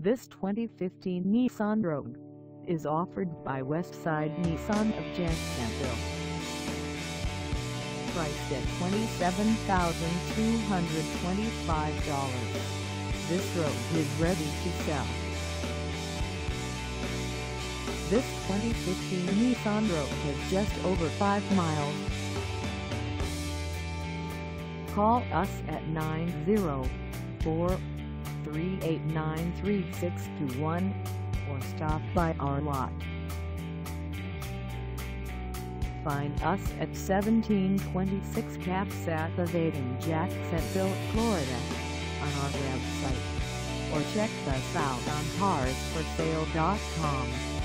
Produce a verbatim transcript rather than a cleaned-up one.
This twenty fifteen Nissan Rogue is offered by Westside Nissan of Jacksonville. Priced at twenty-seven thousand two hundred twenty-five dollars, this Rogue is ready to sell. This twenty fifteen Nissan Rogue has just over five miles. Call us at nine zero four, three eight nine, three six two one or stop by our lot. Find us at seventeen twenty-six Capsat Ave in Jacksonville, Florida on our website, or check us out on cars for sale dot com.